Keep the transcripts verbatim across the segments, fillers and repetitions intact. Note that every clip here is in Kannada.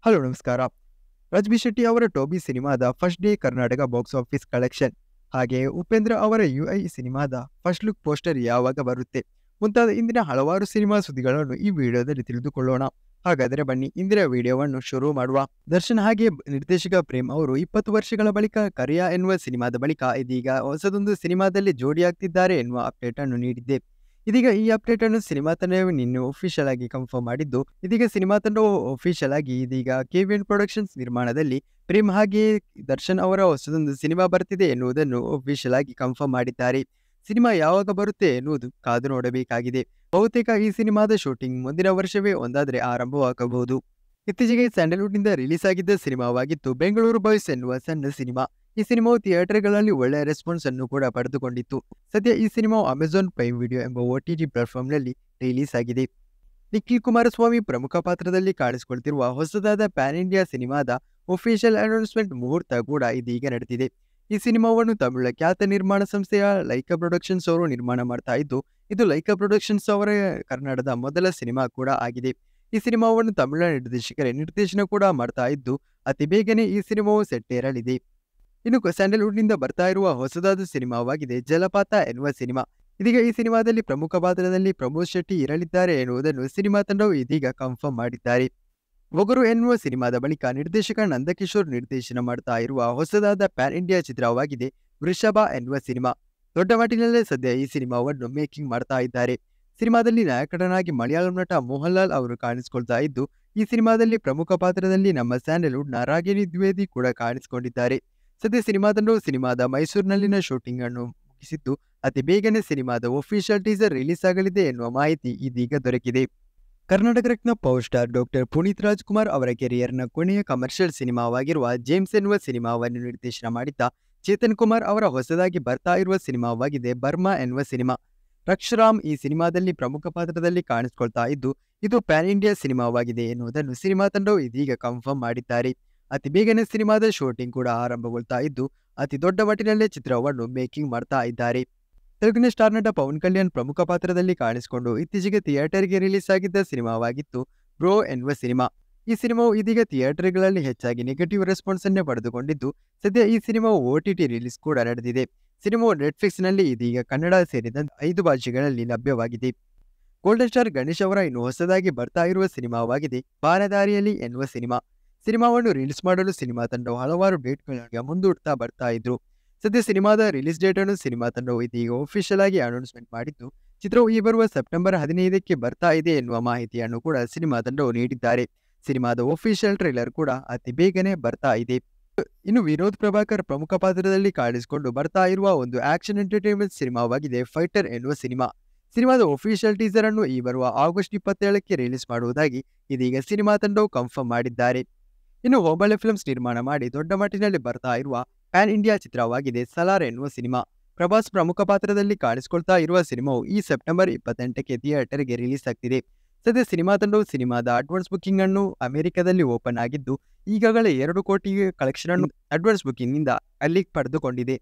ಹಲೋ ನಮಸ್ಕಾರ. ರಜ್ಬಿ ಶೆಟ್ಟಿ ಅವರ ಟೋಬಿ ಸಿನಿಮಾದ first day Karnataka box office collection, ಹಾಗೆಯೇ ಉಪೇಂದ್ರ ಅವರ ಯುಐ ಸಿನಿಮಾದ ಫಸ್ಟ್ ಲುಕ್ ಪೋಸ್ಟರ್ ಯಾವಾಗ ಬರುತ್ತೆ ಮುಂತಾದ ಇಂದಿನ ಹಲವಾರು ಸಿನಿಮಾ ಸುದ್ದಿಗಳನ್ನು ಈ ವಿಡಿಯೋದಲ್ಲಿ ತಿಳಿದುಕೊಳ್ಳೋಣ. ಹಾಗಾದರೆ ಬನ್ನಿ ಇಂದಿನ ವಿಡಿಯೋವನ್ನು ಶುರು ಮಾಡುವ. ದರ್ಶನ್ ಹಾಗೆ ನಿರ್ದೇಶಕ ಪ್ರೇಮ್ ಅವರು ಇಪ್ಪತ್ತು ವರ್ಷಗಳ ಬಳಿಕ ಕರಿಯಾ ಎನ್ನುವ ಸಿನಿಮಾದ ಬಳಿಕ ಇದೀಗ ಹೊಸದೊಂದು ಸಿನಿಮಾದಲ್ಲಿ ಜೋಡಿಯಾಗ್ತಿದ್ದಾರೆ ಎನ್ನುವ ಅಪ್ಡೇಟ್ ಅನ್ನು ನೀಡಿದ್ದೆ. ಇದೀಗ ಈ ಅಪ್ಡೇಟ್ ಅನ್ನು ಸಿನಿಮಾ ತಂಡವು ನಿನ್ನೆ ಒಫಿಷಿಯಲ್ ಆಗಿ ಕನ್ಫರ್ಮ್ ಮಾಡಿದ್ದು, ಇದೀಗ ಸಿನಿಮಾ ತಂಡವು ಒಫಿಷಿಯಲ್ ಆಗಿ ಇದೀಗ ಕೆವಿಎನ್ ಪ್ರೊಡಕ್ಷನ್ಸ್ ನಿರ್ಮಾಣದಲ್ಲಿ ಪ್ರೇಮ್ ಹಾಗೆಯೇ ದರ್ಶನ್ ಅವರ ಹೊಸದೊಂದು ಸಿನಿಮಾ ಬರ್ತಿದೆ ಎನ್ನುವುದನ್ನು ಒಫಿಷಿಯಲ್ ಆಗಿ ಕನ್ಫರ್ಮ್ ಮಾಡಿದ್ದಾರೆ. ಸಿನಿಮಾ ಯಾವಾಗ ಬರುತ್ತೆ ಎನ್ನುವುದು ಕಾದು ನೋಡಬೇಕಾಗಿದೆ. ಬಹುತೇಕ ಈ ಸಿನಿಮಾದ ಶೂಟಿಂಗ್ ಮುಂದಿನ ವರ್ಷವೇ ಒಂದಾದರೆ ಆರಂಭವಾಗಬಹುದು. ಇತ್ತೀಚೆಗೆ ಸ್ಯಾಂಡಲ್ವುಡ್ ನಿಂದ ರಿಲೀಸ್ ಆಗಿದ್ದ ಸಿನಿಮಾವಾಗಿತ್ತು ಬೆಂಗಳೂರು ಬಾಯ್ಸ್ ಎನ್ನುವ ಸಣ್ಣ ಸಿನಿಮಾ. ಈ ಸಿನಿಮಾವು ಥಿಯೇಟರ್ಗಳಲ್ಲಿ ಒಳ್ಳೆಯ ರೆಸ್ಪಾನ್ಸ್ ಅನ್ನು ಕೂಡ ಪಡೆದುಕೊಂಡಿತ್ತು. ಸದ್ಯ ಈ ಸಿನಿಮಾವು ಅಮೆಜಾನ್ ಪ್ರೈಮ್ ವಿಡಿಯೋ ಎಂಬ ಒಟಿಟಿ ಪ್ಲಾಟ್ಫಾರ್ಮ್ನಲ್ಲಿ ರಿಲೀಸ್ ಆಗಿದೆ. ನಿಖಿಲ್ ಕುಮಾರಸ್ವಾಮಿ ಪ್ರಮುಖ ಪಾತ್ರದಲ್ಲಿ ಕಾಣಿಸಿಕೊಳ್ತಿರುವ ಹೊಸದಾದ ಪ್ಯಾನ್ ಇಂಡಿಯಾ ಸಿನಿಮಾದ ಒಫಿಷಿಯಲ್ ಅನೌನ್ಸ್ಮೆಂಟ್ ಮುಹೂರ್ತ ಕೂಡ ಇದೀಗ ನಡೆದಿದೆ. ಈ ಸಿನಿಮಾವನ್ನು ತಮಿಳ ಖ್ಯಾತ ನಿರ್ಮಾಣ ಸಂಸ್ಥೆಯ ಲೈಕಾ ಪ್ರೊಡಕ್ಷನ್ಸ್ ಅವರು ನಿರ್ಮಾಣ ಮಾಡ್ತಾ ಇದ್ದು, ಇದು ಲೈಕಾ ಪ್ರೊಡಕ್ಷನ್ಸ್ ಅವರ ಕನ್ನಡದ ಮೊದಲ ಸಿನಿಮಾ ಕೂಡ ಆಗಿದೆ. ಈ ಸಿನಿಮಾವನ್ನು ತಮಿಳ ನಿರ್ದೇಶಕರೇ ನಿರ್ದೇಶನ ಕೂಡ ಮಾಡ್ತಾ ಇದ್ದು, ಅತಿ ಬೇಗನೆ ಈ ಸಿನಿಮಾವು ಸೆಟ್ಟೇರಲಿದೆ. ಇನ್ನು ಸ್ಯಾಂಡಲ್ವುಡ್ ನಿಂದ ಬರ್ತಾ ಇರುವ ಹೊಸದಾದ ಸಿನಿಮಾವಾಗಿದೆ ಜಲಪಾತ ಎನ್ನುವ ಸಿನಿಮಾ. ಇದೀಗ ಈ ಸಿನಿಮಾದಲ್ಲಿ ಪ್ರಮುಖ ಪಾತ್ರದಲ್ಲಿ ಪ್ರಮೋದ್ ಶೆಟ್ಟಿ ಇರಲಿದ್ದಾರೆ ಎನ್ನುವುದನ್ನು ಸಿನಿಮಾ ತಂಡವು ಇದೀಗ ಕನ್ಫರ್ಮ್ ಮಾಡಿದ್ದಾರೆ. ಒಗರು ಎನ್ನುವ ಸಿನಿಮಾದ ಬಳಿಕ ನಿರ್ದೇಶಕ ನಂದಕಿಶೋರ್ ನಿರ್ದೇಶನ ಮಾಡ್ತಾ ಇರುವ ಹೊಸದಾದ ಪ್ಯಾನ್ ಇಂಡಿಯಾ ಚಿತ್ರವಾಗಿದೆ ವೃಷಭ ಎನ್ನುವ ಸಿನಿಮಾ. ದೊಡ್ಡ ಮಟ್ಟಿನಲ್ಲೇ ಸದ್ಯ ಈ ಸಿನಿಮಾವನ್ನು ಮೇಕಿಂಗ್ ಮಾಡ್ತಾ ಇದ್ದಾರೆ. ಸಿನಿಮಾದಲ್ಲಿ ನಾಯಕನಾಗಿ ಮಲಯಾಳಂ ನಟ ಮೋಹನ್ ಲಾಲ್ ಅವರು ಕಾಣಿಸಿಕೊಳ್ತಾ ಇದ್ದು, ಈ ಸಿನಿಮಾದಲ್ಲಿ ಪ್ರಮುಖ ಪಾತ್ರದಲ್ಲಿ ನಮ್ಮ ಸ್ಯಾಂಡಲ್ವುಡ್ನ ರಾಗಿಣಿ ದ್ವಿವೇದಿ ಕೂಡ ಕಾಣಿಸಿಕೊಂಡಿದ್ದಾರೆ. ಸದ್ಯ ಸಿನಿಮಾ ತಂಡವು ಸಿನಿಮಾದ ಮೈಸೂರಿನಲ್ಲಿನ ಶೂಟಿಂಗ್ ಅನ್ನು ಮುಗಿಸಿದ್ದು, ಅತಿ ಬೇಗನೆ ಸಿನಿಮಾದ ಒಫಿಷಿಯಲ್ ಟೀಸರ್ ರಿಲೀಸ್ ಆಗಲಿದೆ ಎನ್ನುವ ಮಾಹಿತಿ ಇದೀಗ ದೊರಕಿದೆ. Karnataka Ratna power star doctor Puneeth Rajkumar ಅವರ ಕೆರಿಯರ್ನ ಕೊನೆಯ ಕಮರ್ಷಿಯಲ್ ಸಿನಿಮಾವಾಗಿರುವ ಜೇಮ್ಸ್ ಎನ್ನುವ ಸಿನಿಮಾವನ್ನು ನಿರ್ದೇಶನ ಮಾಡಿದ್ದ ಚೇತನ್ ಕುಮಾರ್ ಅವರ ಹೊಸದಾಗಿ ಬರ್ತಾ ಇರುವ ಸಿನಿಮಾವಾಗಿದೆ ಬರ್ಮಾ ಎನ್ನುವ ಸಿನಿಮಾ. ರಕ್ಷರಾಮ್ ಈ ಸಿನಿಮಾದಲ್ಲಿ ಪ್ರಮುಖ ಪಾತ್ರದಲ್ಲಿ ಕಾಣಿಸಿಕೊಳ್ತಾ ಇದ್ದು, ಇದು ಪ್ಯಾನ್ ಇಂಡಿಯಾ ಸಿನಿಮಾವಾಗಿದೆ ಎನ್ನುವುದನ್ನು ಸಿನಿಮಾ ತಂಡವು ಇದೀಗ ಕನ್ಫರ್ಮ್ ಮಾಡಿದ್ದಾರೆ. ಅತಿ ಬೇಗನೆ ಸಿನಿಮಾದ ಶೂಟಿಂಗ್ ಕೂಡ ಆರಂಭಗೊಳ್ತಾ ಇದ್ದು, ಅತಿ ದೊಡ್ಡ ಮಟ್ಟಿನಲ್ಲೇ ಚಿತ್ರವನ್ನು ಮೇಕಿಂಗ್ ಮಾಡ್ತಾ ಇದ್ದಾರೆ. ತೆಲುಗಿನ ಸ್ಟಾರ್ ನಟ ಪವನ್ ಕಲ್ಯಾಣ್ ಪ್ರಮುಖ ಪಾತ್ರದಲ್ಲಿ ಕಾಣಿಸಿಕೊಂಡು ಇತ್ತೀಚೆಗೆ ಥಿಯೇಟರ್ಗೆ ರಿಲೀಸ್ ಆಗಿದ್ದ ಸಿನಿಮಾವಾಗಿತ್ತು ಬ್ರೋ ಎನ್ನುವ ಸಿನಿಮಾ. ಈ ಸಿನಿಮಾವು ಇದೀಗ ಥಿಯೇಟರ್ಗಳಲ್ಲಿ ಹೆಚ್ಚಾಗಿ ನೆಗೆಟಿವ್ ರೆಸ್ಪಾನ್ಸ್ ಅನ್ನೇ ಪಡೆದುಕೊಂಡಿದ್ದು, ಸದ್ಯ ಈ ಸಿನಿಮಾವು ಒಟಿಟಿ ರಿಲೀಸ್ ಕೂಡ ನಡೆದಿದೆ. ಸಿನಿಮಾವು ನೆಟ್ಫ್ಲಿಕ್ಸ್ನಲ್ಲಿ ಇದೀಗ ಕನ್ನಡ ಸೇರಿದಂತೆ ಐದು ಭಾಷೆಗಳಲ್ಲಿ ಲಭ್ಯವಾಗಿದೆ. ಗೋಲ್ಡನ್ ಸ್ಟಾರ್ ಗಣೇಶ್ ಅವರ ಇನ್ನು ಹೊಸದಾಗಿ ಬರ್ತಾ ಇರುವ ಸಿನಿಮಾವಾಗಿದೆ ಬಾನದಾರಿಯಲಿ ಎನ್ನುವ ಸಿನಿಮಾ. ಸಿನಿಮಾವನ್ನು ರಿಲೀಸ್ ಮಾಡಲು ಸಿನಿಮಾ ತಂಡವು ಹಲವಾರು ಡೇಟ್ಗಳಿಗೆ ಮುಂದೂಡ್ತಾ ಬರ್ತಾ ಇದ್ರು. ಸದ್ಯ ಸಿನಿಮಾದ ರಿಲೀಸ್ ಡೇಟ್ ಅನ್ನು ಸಿನಿಮಾ ತಂಡವು ಇದೀಗ ಒಫಿಷಿಯಲ್ ಆಗಿ ಅನೌನ್ಸ್ಮೆಂಟ್ ಮಾಡಿದ್ದು, ಚಿತ್ರವು ಈ ಬರುವ ಸೆಪ್ಟೆಂಬರ್ ಹದಿನೈದಕ್ಕೆ ಬರ್ತಾ ಇದೆ ಎನ್ನುವ ಮಾಹಿತಿಯನ್ನು ಕೂಡ ಸಿನಿಮಾ ತಂಡವು ನೀಡಿದ್ದಾರೆ. ಸಿನಿಮಾದ ಒಫಿಷಿಯಲ್ ಟ್ರೈಲರ್ ಕೂಡ ಅತಿ ಬೇಗನೆ ಬರ್ತಾ ಇದೆ. ಇನ್ನು ವಿನೋದ್ ಪ್ರಭಾಕರ್ ಪ್ರಮುಖ ಪಾತ್ರದಲ್ಲಿ ಕಾಣಿಸಿಕೊಂಡು ಬರ್ತಾ ಇರುವ ಒಂದು ಆಕ್ಷನ್ ಎಂಟರ್ಟೈನ್ಮೆಂಟ್ ಸಿನಿಮಾವಾಗಿದೆ ಫೈಟರ್ ಎನ್ನುವ ಸಿನಿಮಾ. ಸಿನಿಮಾದ ಒಫಿಷಿಯಲ್ ಟೀಸರ್ ಅನ್ನು ಈ ಬರುವ ಆಗಸ್ಟ್ ಇಪ್ಪತ್ತೇಳಕ್ಕೆ ರಿಲೀಸ್ ಮಾಡುವುದಾಗಿ ಇದೀಗ ಸಿನಿಮಾ ತಂಡವು ಕನ್ಫರ್ಮ್ ಮಾಡಿದ್ದಾರೆ. ಇನ್ನು ಹೋಬಳೆ ಫಿಲ್ಮ್ಸ್ ನಿರ್ಮಾಣ ಮಾಡಿ ದೊಡ್ಡ ಮಟ್ಟಿನಲ್ಲಿ ಬರ್ತಾ ಇರುವ ಪ್ಯಾನ್ ಇಂಡಿಯಾ ಚಿತ್ರವಾಗಿದೆ ಸಲಾರ್ ಎನ್ನುವ ಸಿನಿಮಾ. ಪ್ರಭಾಸ್ ಪ್ರಮುಖ ಪಾತ್ರದಲ್ಲಿ ಕಾಣಿಸಿಕೊಳ್ತಾ ಇರುವ ಸಿನಿಮಾವು ಈ ಸೆಪ್ಟೆಂಬರ್ ಇಪ್ಪತ್ತೆಂಟಕ್ಕೆ ಥಿಯೇಟರ್ಗೆ ರಿಲೀಸ್ ಆಗ್ತಿದೆ. ಸದ್ಯ ಸಿನಿಮಾ ತಂಡವು ಸಿನಿಮಾದ ಅಡ್ವಾನ್ಸ್ ಬುಕಿಂಗ್ ಅನ್ನು ಅಮೆರಿಕದಲ್ಲಿ ಓಪನ್ ಆಗಿದ್ದು, ಈಗಾಗಲೇ ಎರಡು ಕೋಟಿ ಕಲೆಕ್ಷನ್ ಅನ್ನು ಅಡ್ವಾನ್ಸ್ ಬುಕಿಂಗ್ ನಿಂದ ಅಲ್ಲಿ ಪಡೆದುಕೊಂಡಿದೆ.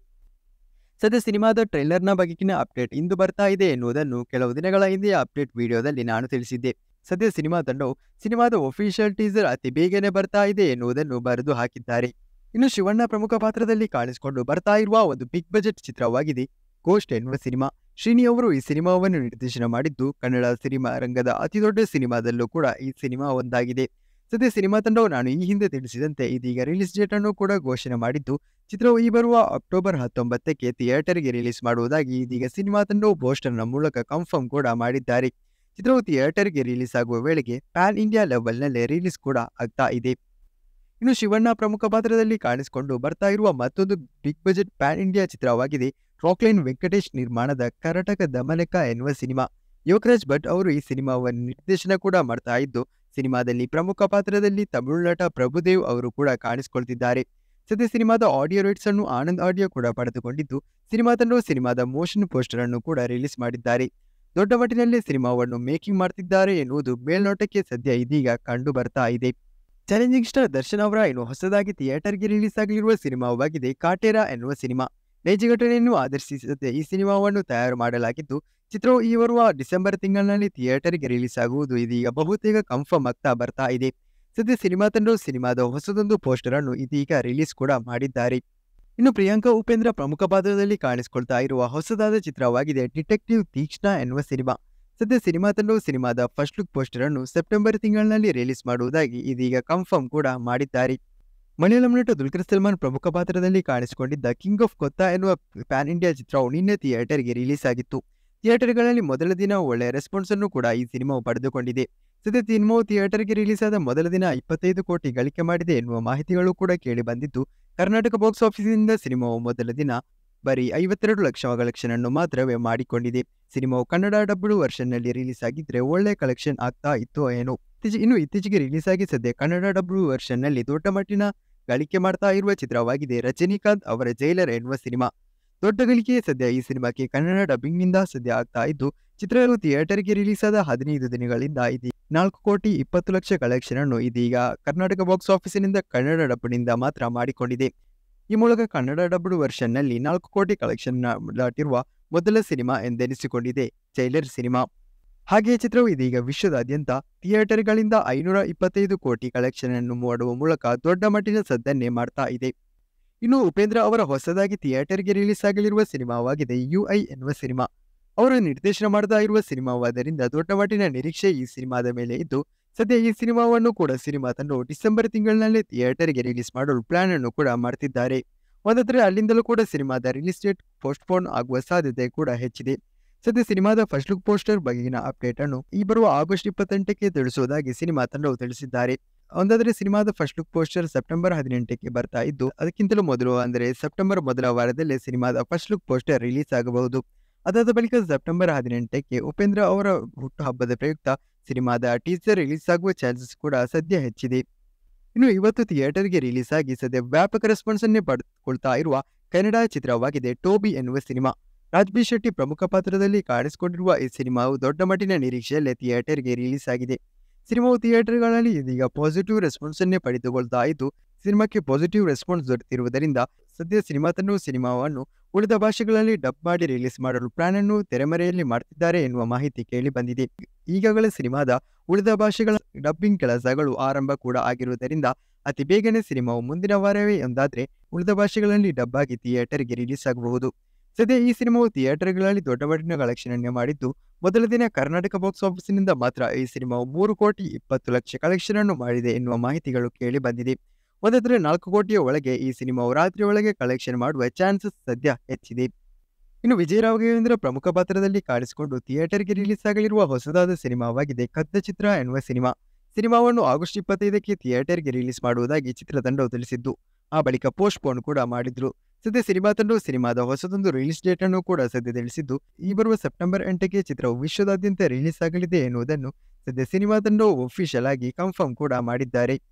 ಸದ್ಯ ಸಿನಿಮಾದ ಟ್ರೈಲರ್ನ ಬಗೆಗಿನ ಅಪ್ಡೇಟ್ ಇಂದು ಬರ್ತಾ ಇದೆ ಎನ್ನುವುದನ್ನು ಕೆಲವು ದಿನಗಳ ಹಿಂದೆಯ ಅಪ್ಡೇಟ್ ವಿಡಿಯೋದಲ್ಲಿ ನಾನು ತಿಳಿಸಿದ್ದೆ. ಸದ್ಯ ಸಿನಿಮಾ ತಂಡವು ಸಿನಿಮಾದ ಒಫಿಷಿಯಲ್ ಟೀಸರ್ ಅತಿ ಬೇಗನೆ ಬರ್ತಾ ಇದೆ ಎನ್ನುವುದನ್ನು ಬರೆದು ಹಾಕಿದ್ದಾರೆ. ಇನ್ನು ಶಿವಣ್ಣ ಪ್ರಮುಖ ಪಾತ್ರದಲ್ಲಿ ಕಾಣಿಸಿಕೊಂಡು ಬರ್ತಾ ಇರುವ ಒಂದು ಬಿಗ್ ಬಜೆಟ್ ಚಿತ್ರವಾಗಿದೆ ಗೋಸ್ಟ್ ಎನ್ನುವ ಸಿನಿಮಾ. ಶ್ರೀನಿ ಅವರು ಈ ಸಿನಿಮಾವನ್ನು ನಿರ್ದೇಶನ ಮಾಡಿದ್ದು, ಕನ್ನಡ ಸಿನಿಮಾ ರಂಗದ ಅತಿದೊಡ್ಡ ಸಿನಿಮಾದಲ್ಲೂ ಕೂಡ ಈ ಸಿನಿಮಾ ಒಂದಾಗಿದೆ. ಸದ್ಯ ಸಿನಿಮಾ ತಂಡವು ನಾನು ಈ ಹಿಂದೆ ತಿಳಿಸಿದಂತೆ ಇದೀಗ ರಿಲೀಸ್ ಡೇಟ್ ಅನ್ನು ಕೂಡ ಘೋಷಣೆ ಮಾಡಿದ್ದು, ಚಿತ್ರವು ಈ ಬರುವ ಅಕ್ಟೋಬರ್ ಹತ್ತೊಂಬತ್ತಕ್ಕೆ ಥಿಯೇಟರ್ಗೆ ರಿಲೀಸ್ ಮಾಡುವುದಾಗಿ ಇದೀಗ ಸಿನಿಮಾ ತಂಡವು ಪೋಸ್ಟರ್ನ ಮೂಲಕ ಕನ್ಫರ್ಮ್ ಕೂಡ ಮಾಡಿದ್ದಾರೆ. ಚಿತ್ರವು ಥಿಯೇಟರ್ಗೆ ರಿಲೀಸ್ ಆಗುವ ವೇಳೆಗೆ ಪ್ಯಾನ್ ಇಂಡಿಯಾ ಲೆವೆಲ್ನಲ್ಲೇ ರಿಲೀಸ್ ಕೂಡ ಆಗ್ತಾ ಇದೆ. ಇನ್ನು ಶಿವಣ್ಣ ಪ್ರಮುಖ ಪಾತ್ರದಲ್ಲಿ ಕಾಣಿಸಿಕೊಂಡು ಬರ್ತಾ ಇರುವ ಮತ್ತೊಂದು ಬಿಗ್ ಬಜೆಟ್ ಪ್ಯಾನ್ ಇಂಡಿಯಾ ಚಿತ್ರವಾಗಿದೆ ರಾಕ್ಲೈನ್ ವೆಂಕಟೇಶ್ ನಿರ್ಮಾಣದ ಕರ್ನಾಟಕ ದಮನಕ ಎನ್ನುವ ಸಿನಿಮಾ. ಯೋಗರಾಜ್ ಭಟ್ ಅವರು ಈ ಸಿನಿಮಾವನ್ನು ನಿರ್ದೇಶನ ಕೂಡ ಮಾಡ್ತಾ ಇದ್ದು, ಸಿನಿಮಾದಲ್ಲಿ ಪ್ರಮುಖ ಪಾತ್ರದಲ್ಲಿ ತಮಿಳು ನಟ ಪ್ರಭುದೇವ್ ಅವರು ಕೂಡ ಕಾಣಿಸಿಕೊಳ್ತಿದ್ದಾರೆ. ಸದ್ಯ ಸಿನಿಮಾದ ಆಡಿಯೋ ರೈಟ್ಸ್ ಅನ್ನು ಆನಂದ್ ಆಡಿಯೋ ಕೂಡ ಪಡೆದುಕೊಂಡಿದ್ದು, ಸಿನಿಮಾ ತಂಡವು ಸಿನಿಮಾದ ಮೋಷನ್ ಪೋಸ್ಟರ್ ಅನ್ನು ಕೂಡ ರಿಲೀಸ್ ಮಾಡಿದ್ದಾರೆ. ದೊಡ್ಡ ಮಟ್ಟಿನಲ್ಲಿ ಸಿನಿಮಾವನ್ನು ಮೇಕಿಂಗ್ ಮಾಡ್ತಿದ್ದಾರೆ ಎನ್ನುವುದು ಮೇಲ್ನೋಟಕ್ಕೆ ಸದ್ಯ ಇದೀಗ ಕಂಡು ಬರ್ತಾ ಇದೆ. ಚಾಲೆಂಜಿಂಗ್ ಸ್ಟಾರ್ ದರ್ಶನ್ ಅವರ ಇನ್ನು ಹೊಸದಾಗಿ ಥಿಯೇಟರ್ಗೆ ರಿಲೀಸ್ ಆಗಲಿರುವ ಸಿನಿಮಾವಾಗಿದೆ ಕಾಟೇರಾ ಎನ್ನುವ ಸಿನಿಮಾ. ನೈಜ ಘಟನೆಯನ್ನು ಆಧರಿಸಿ ಸದ್ಯ ಈ ಸಿನಿಮಾವನ್ನು ತಯಾರು ಮಾಡಲಾಗಿದ್ದು, ಚಿತ್ರವು ಈ ಬರುವ ಡಿಸೆಂಬರ್ ತಿಂಗಳಿನಲ್ಲಿ ಥಿಯೇಟರ್ಗೆ ರಿಲೀಸ್ ಆಗುವುದು ಇದೀಗ ಬಹುತೇಕ ಕನ್ಫರ್ಮ್ ಆಗ್ತಾ ಬರ್ತಾ ಇದೆ. ಸದ್ಯ ಸಿನಿಮಾ ತಂಡವು ಸಿನಿಮಾದ ಹೊಸದೊಂದು ಪೋಸ್ಟರ್ ಅನ್ನು ಇದೀಗ ರಿಲೀಸ್ ಕೂಡ ಮಾಡಿದ್ದಾರೆ. ಇನ್ನು ಪ್ರಿಯಾಂಕಾ ಉಪೇಂದ್ರ ಪ್ರಮುಖ ಪಾತ್ರದಲ್ಲಿ ಕಾಣಿಸಿಕೊಳ್ತಾ ಇರುವ ಹೊಸದಾದ ಚಿತ್ರವಾಗಿದೆ ಡಿಟೆಕ್ಟಿವ್ ತೀಕ್ಷ್ಣ ಎನ್ನುವ ಸಿನಿಮಾ. ಸದ್ಯ ಸಿನಿಮಾ ತಂಡವು ಸಿನಿಮಾದ ಫಸ್ಟ್ ಲುಕ್ ಪೋಸ್ಟರ್ ಅನ್ನು ಸೆಪ್ಟೆಂಬರ್ ತಿಂಗಳಿನಲ್ಲಿ ರಿಲೀಸ್ ಮಾಡುವುದಾಗಿ ಇದೀಗ ಕನ್ಫರ್ಮ್ ಕೂಡ ಮಾಡಿದ್ದಾರೆ. ಮಲಯಾಳಂ ನಟ ದುಲ್ಕರ್ ಸಲ್ಮಾನ್ ಪ್ರಮುಖ ಪಾತ್ರದಲ್ಲಿ ಕಾಣಿಸಿಕೊಂಡಿದ್ದ ಕಿಂಗ್ ಆಫ್ ಕೊತ್ತಾ ಎನ್ನುವ ಪ್ಯಾನ್ ಇಂಡಿಯಾ ಚಿತ್ರವು ನಿನ್ನೆ ಥಿಯೇಟರ್ಗೆ ರಿಲೀಸ್ ಆಗಿತ್ತು. ಥಿಯೇಟರ್ಗಳಲ್ಲಿ ಮೊದಲ ದಿನ ಒಳ್ಳೆಯ ರೆಸ್ಪಾನ್ಸ್ ಅನ್ನು ಕೂಡ ಈ ಸಿನಿಮಾವು ಪಡೆದುಕೊಂಡಿದೆ. ಸದ್ಯ ಸಿನಿಮಾವು ಥಿಯೇಟರ್ಗೆ ರಿಲೀಸ್ ಆದ ಮೊದಲ ದಿನ ಇಪ್ಪತ್ತೈದು ಕೋಟಿ ಗಳಿಕೆ ಮಾಡಿದೆ ಎನ್ನುವ ಮಾಹಿತಿಗಳು ಕೂಡ ಕೇಳಿ ಬಂದಿದ್ದು, ಕರ್ನಾಟಕ ಬಾಕ್ಸ್ ಆಫೀಸ್ನಿಂದ ಸಿನಿಮಾವು ಮೊದಲ ದಿನ ಬರೀ ಐವತ್ತೆರಡು ಲಕ್ಷ ಕಲೆಕ್ಷನ್ ಅನ್ನು ಮಾತ್ರವೇ ಮಾಡಿಕೊಂಡಿದೆ. ಸಿನಿಮಾವು ಕನ್ನಡ ಡಬ್ಡ್ ವರ್ಷನ್ನಲ್ಲಿ ರಿಲೀಸ್ ಆಗಿದ್ರೆ ಒಳ್ಳೆ ಕಲೆಕ್ಷನ್ ಆಗ್ತಾ ಇತ್ತು ಏನೋ. ಇನ್ನು ಇತ್ತೀಚೆಗೆ ರಿಲೀಸ್ ಆಗಿ ಸದ್ಯ ಕನ್ನಡ ಡಬ್ಡ್ ವರ್ಷನ್ನಲ್ಲಿ ದೊಡ್ಡ ಮಟ್ಟಿನ ಗಳಿಕೆ ಮಾಡ್ತಾ ಇರುವ ಚಿತ್ರವಾಗಿದೆ ರಜನಿಕಾಂತ್ ಅವರ ಜೈಲರ್ ಎನ್ನುವ ಸಿನಿಮಾ. ದೊಡ್ಡ ಗಳಿಕೆ ಸದ್ಯ ಈ ಸಿನಿಮಾಕ್ಕೆ ಕನ್ನಡ ಡಬ್ಬಿಂಗ್ ನಿಂದ ಸದ್ಯ ಆಗ್ತಾ ಇದ್ದು, ಚಿತ್ರವು ಥಿಯೇಟರ್ಗೆ ರಿಲೀಸ್ ಆದ ಹದಿನೈದು ದಿನಗಳಿಂದ ಇದೀಗ ನಾಲ್ಕು ಕೋಟಿ ಇಪ್ಪತ್ತು ಲಕ್ಷ ಕಲೆಕ್ಷನ್ ಅನ್ನು ಇದೀಗ ಕರ್ನಾಟಕ ಬಾಕ್ಸ್ ಆಫೀಸಿನಿಂದ ಕನ್ನಡ ಡಬ್ನಿಂದ ಮಾತ್ರ ಮಾಡಿಕೊಂಡಿದೆ. ಈ ಮೂಲಕ ಕನ್ನಡ ಡಬ್ಡ್ ವರ್ಷನ್ನಲ್ಲಿ ನಾಲ್ಕು ಕೋಟಿ ಕಲೆಕ್ಷನ್ ದಾಟಿರುವ ಮೊದಲ ಸಿನಿಮಾ ಎಂದೆನಿಸಿಕೊಂಡಿದೆ ಜೈಲರ್ ಸಿನಿಮಾ. ಹಾಗೆಯೇ ಚಿತ್ರವು ಇದೀಗ ವಿಶ್ವದಾದ್ಯಂತ ಥಿಯೇಟರ್ಗಳಿಂದ ಐನೂರ ಇಪ್ಪತ್ತೈದು ಕೋಟಿ ಕಲೆಕ್ಷನ್ ಅನ್ನು ಮಾಡುವ ಮೂಲಕ ದೊಡ್ಡ ಮಟ್ಟಿನ ಸದ್ದನ್ನೇ ಮಾಡ್ತಾ ಇದೆ. ಇನ್ನು ಉಪೇಂದ್ರ ಅವರ ಹೊಸದಾಗಿ ಥಿಯೇಟರ್ಗೆ ರಿಲೀಸ್ ಆಗಲಿರುವ ಸಿನಿಮಾವಾಗಿದೆ ಯುಐ ಎನ್ನುವ ಸಿನಿಮಾ. ಅವರು ನಿರ್ದೇಶನ ಮಾಡ್ತಾ ಇರುವ ಸಿನಿಮಾವಾದ್ದರಿಂದ ದೊಡ್ಡ ಮಟ್ಟಿನ ನಿರೀಕ್ಷೆ ಈ ಸಿನಿಮಾದ ಮೇಲೆ ಇದ್ದು, ಸದ್ಯ ಈ ಸಿನಿಮಾವನ್ನು ಕೂಡ ಸಿನಿಮಾ ತಂಡವು ಡಿಸೆಂಬರ್ ತಿಂಗಳಿನಲ್ಲೇ ಥಿಯೇಟರ್ಗೆ ರಿಲೀಸ್ ಮಾಡಲು ಪ್ಲಾನ್ ಅನ್ನು ಕೂಡ ಮಾಡ್ತಿದ್ದಾರೆ. ಒಂದತ್ರ ಅಲ್ಲಿಂದಲೂ ಕೂಡ ಸಿನಿಮಾದ ರಿಲೀಸ್ ಡೇಟ್ ಪೋಸ್ಟ್ಪೋನ್ ಆಗುವ ಸಾಧ್ಯತೆ ಕೂಡ ಹೆಚ್ಚಿದೆ. ಸದ್ಯ ಸಿನಿಮಾದ ಫಸ್ಟ್ ಲುಕ್ ಪೋಸ್ಟರ್ ಬಗೆಗಿನ ಅಪ್ಡೇಟ್ ಅನ್ನು ಈ ಬರುವ ಆಗಸ್ಟ್ ಇಪ್ಪತ್ತೆಂಟಕ್ಕೆ ತಿಳಿಸುವುದಾಗಿ ಸಿನಿಮಾ ತಂಡವು ತಿಳಿಸಿದ್ದಾರೆ. ಒಂದಾದರೆ ಸಿನಿಮಾದ ಫಸ್ಟ್ ಲುಕ್ ಪೋಸ್ಟರ್ ಸೆಪ್ಟೆಂಬರ್ ಹದಿನೆಂಟಕ್ಕೆ ಬರ್ತಾ ಇದ್ದು, ಅದಕ್ಕಿಂತಲೂ ಮೊದಲು ಅಂದರೆ ಸೆಪ್ಟೆಂಬರ್ ಮೊದಲ ವಾರದಲ್ಲೇ ಸಿನಿಮಾದ ಫಸ್ಟ್ ಲುಕ್ ಪೋಸ್ಟರ್ ರಿಲೀಸ್ ಆಗಬಹುದು. ಅದಾದ ಬಳಿಕ ಸೆಪ್ಟೆಂಬರ್ ಹದಿನೆಂಟಕ್ಕೆ ಉಪೇಂದ್ರ ಅವರ ಹುಟ್ಟುಹಬ್ಬದ ಪ್ರಯುಕ್ತ ಸಿನಿಮಾದ ಟೀಸರ್ ರಿಲೀಸ್ ಆಗುವ ಚಾನ್ಸಸ್ ಕೂಡ ಸದ್ಯ ಹೆಚ್ಚಿದೆ. ಇನ್ನು ಇವತ್ತು ಥಿಯೇಟರ್ಗೆ ರಿಲೀಸ್ ಆಗಿ ಸದ್ಯ ವ್ಯಾಪಕ ರೆಸ್ಪಾನ್ಸ್ ಅನ್ನೇ ಪಡೆದುಕೊಳ್ತಾ ಇರುವ ಕನ್ನಡ ಚಿತ್ರವಾಗಿದೆ ಟೋಬಿ ಎನ್ನುವ ಸಿನಿಮಾ. ರಾಜ್ಬಿ ಶೆಟ್ಟಿ ಪ್ರಮುಖ ಪಾತ್ರದಲ್ಲಿ ಕಾಣಿಸಿಕೊಂಡಿರುವ ಈ ಸಿನಿಮಾವು ದೊಡ್ಡ ಮಟ್ಟಿನ ನಿರೀಕ್ಷೆಯಲ್ಲೇ ಥಿಯೇಟರ್ಗೆ ರಿಲೀಸ್ ಆಗಿದೆ. ಸಿನಿಮಾವು ಥಿಯೇಟರ್ಗಳಲ್ಲಿ ಇದೀಗ ಪಾಸಿಟಿವ್ ರೆಸ್ಪಾನ್ಸ್ ಅನ್ನೇ ಪಡೆದುಕೊಳ್ತಾ ಇದ್ದು, ಸಿನಿಮಾಕ್ಕೆ ಪಾಸಿಟಿವ್ ರೆಸ್ಪಾನ್ಸ್ ದೊರೆತಿರುವುದರಿಂದ ಸದ್ಯ ಸಿನಿಮಾ ತಂಡವು ಸಿನಿಮಾವನ್ನು ಉಳಿದ ಭಾಷೆಗಳಲ್ಲಿ ಡಬ್ ಮಾಡಿ ರಿಲೀಸ್ ಮಾಡಲು ಪ್ಲಾನ್ ಅನ್ನು ತೆರೆಮರೆಯಲ್ಲಿ ಮಾಡ್ತಿದ್ದಾರೆ ಎನ್ನುವ ಮಾಹಿತಿ ಕೇಳಿ ಬಂದಿದೆ. ಈಗಾಗಲೇ ಸಿನಿಮಾದ ಉಳಿದ ಭಾಷೆಗಳ ಡಬ್ಬಿಂಗ್ ಕೆಲಸಗಳು ಆರಂಭ ಕೂಡ ಆಗಿರುವುದರಿಂದ ಅತಿ ಬೇಗನೆ ಸಿನಿಮಾವು ಮುಂದಿನ ವಾರವೇ ಎಂದಾದ್ರೆ ಉಳಿದ ಭಾಷೆಗಳಲ್ಲಿ ಡಬ್ ಆಗಿ ಥಿಯೇಟರ್ಗೆ ರಿಲೀಸ್ ಆಗಬಹುದು. ಸದ್ಯ ಈ ಸಿನಿಮಾವು ಥಿಯೇಟರ್ಗಳಲ್ಲಿ ದೊಡ್ಡ ಮಟ್ಟಿನ ಕಲೆಕ್ಷನ್ ಅನ್ನು ಮಾಡಿದ್ದು, ಮೊದಲ ದಿನ ಕರ್ನಾಟಕ ಬಾಕ್ಸ್ ಆಫೀಸಿನಿಂದ ಮಾತ್ರ ಈ ಸಿನಿಮಾವು ಮೂರು ಕೋಟಿ ಇಪ್ಪತ್ತು ಲಕ್ಷ ಕಲೆಕ್ಷನ್ ಅನ್ನು ಮಾಡಿದೆ ಎನ್ನುವ ಮಾಹಿತಿಗಳು ಕೇಳಿ ಬಂದಿದೆ. ಒಂದಾದರೆ ನಾಲ್ಕು ಕೋಟಿಯ ಒಳಗೆ ಈ ಸಿನಿಮಾವು ರಾತ್ರಿ ಒಳಗೆ ಕಲೆಕ್ಷನ್ ಮಾಡುವ ಚಾನ್ಸಸ್ ಸದ್ಯ ಹೆಚ್ಚಿದೆ. ಇನ್ನು ವಿಜಯ್ ರಾಘವೇಂದ್ರ ಪ್ರಮುಖ ಪಾತ್ರದಲ್ಲಿ ಕಾಣಿಸಿಕೊಂಡು ಥಿಯೇಟರ್ಗೆ ರಿಲೀಸ್ ಆಗಲಿರುವ ಹೊಸದಾದ ಸಿನಿಮಾವಾಗಿದೆ ಕದ್ದ ಚಿತ್ರ ಎನ್ನುವ ಸಿನಿಮಾ. ಸಿನಿಮಾವನ್ನು ಆಗಸ್ಟ್ ಇಪ್ಪತ್ತೈದಕ್ಕೆ ಥಿಯೇಟರ್ಗೆ ರಿಲೀಸ್ ಮಾಡುವುದಾಗಿ ಚಿತ್ರತಂಡವು ತಿಳಿಸಿದ್ದು, ಆ ಬಳಿಕ ಪೋಸ್ಟ್ಪೋನ್ ಕೂಡ ಮಾಡಿದ್ರು. ಸದ್ಯ ಸಿನಿಮಾ ತಂಡವು ಸಿನಿಮಾದ ಹೊಸದೊಂದು ರಿಲೀಸ್ ಡೇಟ್ ಅನ್ನು ಕೂಡ ಸದ್ಯ ತಿಳಿಸಿದ್ದು, ಈ ಬರುವ ಸೆಪ್ಟೆಂಬರ್ ಎಂಟಕ್ಕೆ ಚಿತ್ರವು ವಿಶ್ವದಾದ್ಯಂತ ರಿಲೀಸ್ ಆಗಲಿದೆ ಎನ್ನುವುದನ್ನು ಸದ್ಯ ಸಿನಿಮಾ ತಂಡವು ಒಫಿಷಿಯಲ್ ಆಗಿ ಕನ್ಫರ್ಮ್ ಕೂಡ ಮಾಡಿದ್ದಾರೆ.